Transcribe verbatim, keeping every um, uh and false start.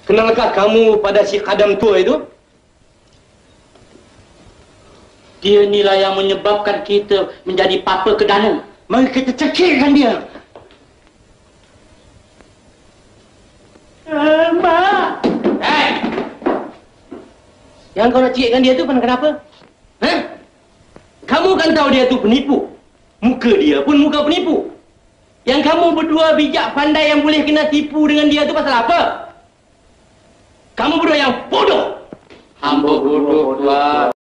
Kenalkah kamu pada si Kadam tua itu? Dia inilah yang menyebabkan kita menjadi papa ke danau. Mari kita cekikkan dia. Eh, Mak! Hei! Yang kau nak cekikkan dia tu kenapa? Hah? Kamu kan tahu dia tu penipu. Muka dia pun muka penipu. Yang kamu berdua bijak pandai yang boleh kena tipu dengan dia tu pasal apa? Kamu berdua yang bodoh. Hamba bodoh, Tuan.